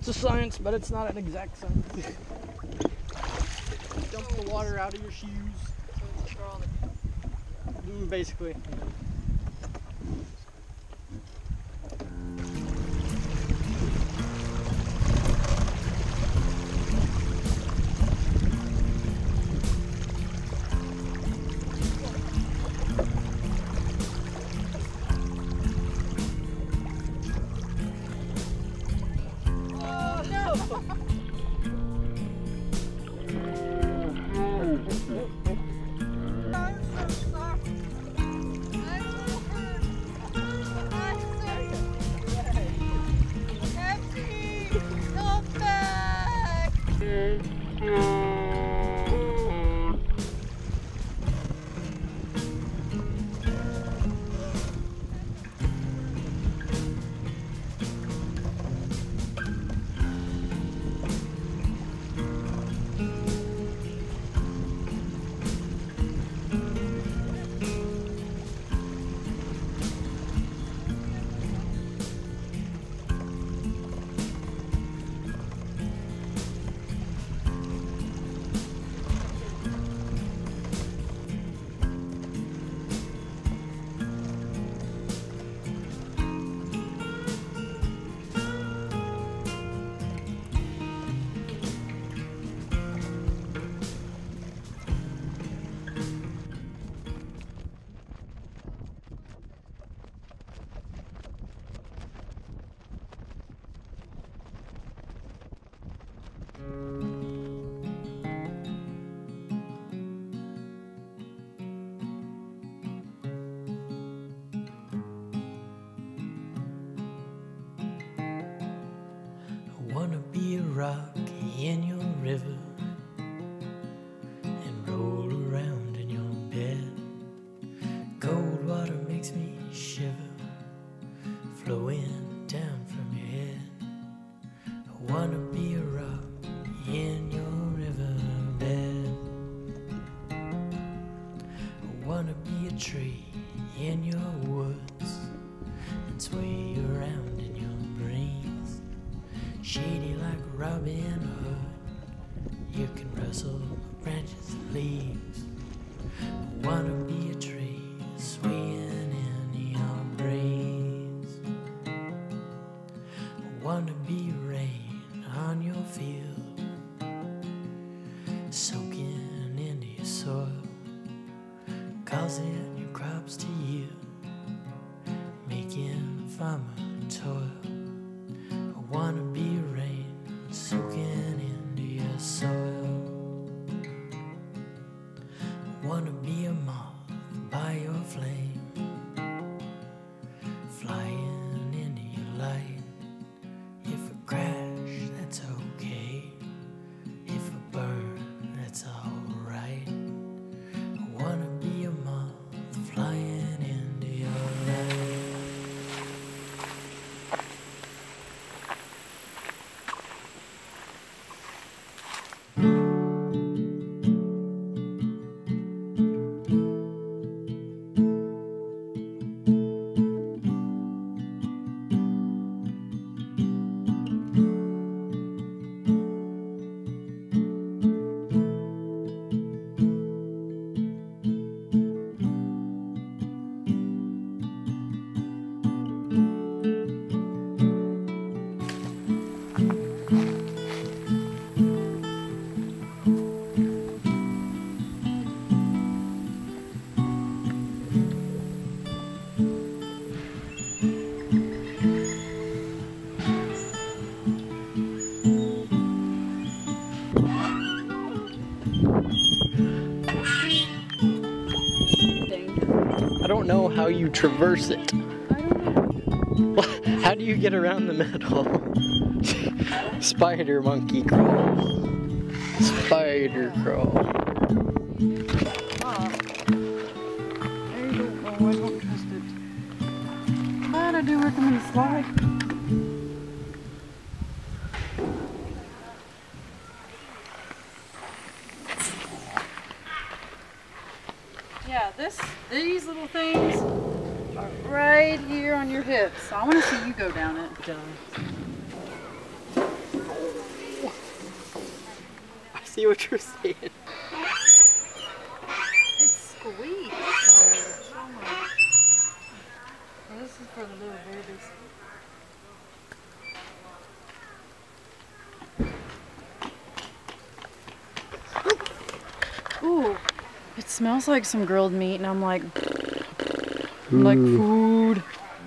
it's a science, but it's not an exact science. Dump the water out of your shoes. Basically. Wanna be a rock in your river and roll around in your bed. Cold water makes me shiver, flowing down from your head. I wanna be a rock in your riverbed. I wanna be a tree in your woods and sway around in your breeze. Shady like Robin Hood, you can rustle branches and leaves. I wanna be a tree swaying in your breeze. I wanna be rain on your field, soaking into your soil, causing your crops to yield, making a farmer toil. I wanna be rain soaking into your soil. I wanna be a moth by your flame, flying into your light. If I crash, that's okay. If I burn, that's alright. I wanna be a moth flying into your light. I don't know how you traverse it. How do you get around the middle? Spider monkey crawl. Spider crawl. I don't know, I don't trust it. But I do recommend the slide. Yeah, these little things are right here on your hips. So I want to see you go down it. see what you're saying. It's squeak. Oh my. Well, this is for the little babies. Ooh, it smells like some grilled meat, and I'm like food.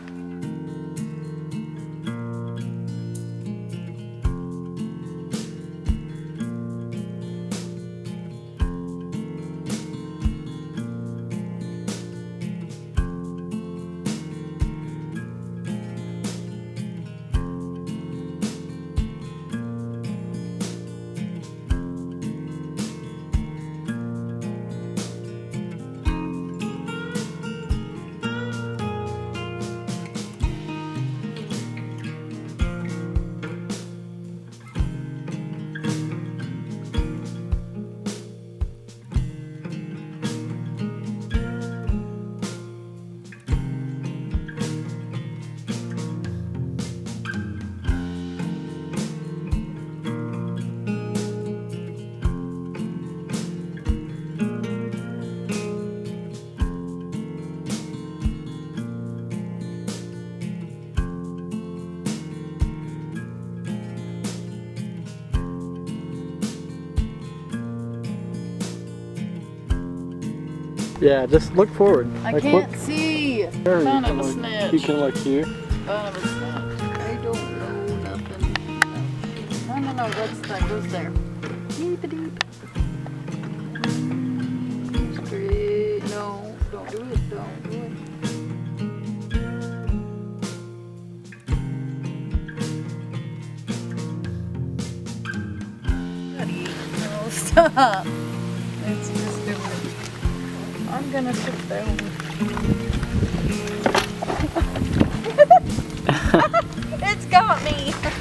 Yeah, just look forward. I like, can't look. see. There, Son you of a can snitch. You can look here. Son of a snitch. I don't know nothing. No, that goes there. Deep. Straight. No, don't do it. Don't do it. No, stop. It's just doing it. I'm gonna sit down. It's got me.